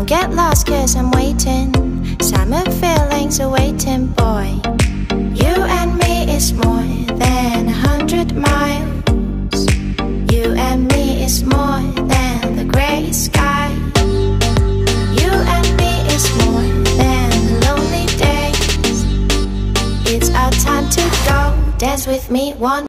Don't get lost cause I'm waiting. Summer feelings are waiting, boy. You and me is more than 100 miles. You and me is more than the gray sky. You and me is more than the lonely days. It's our time to go. Dance with me one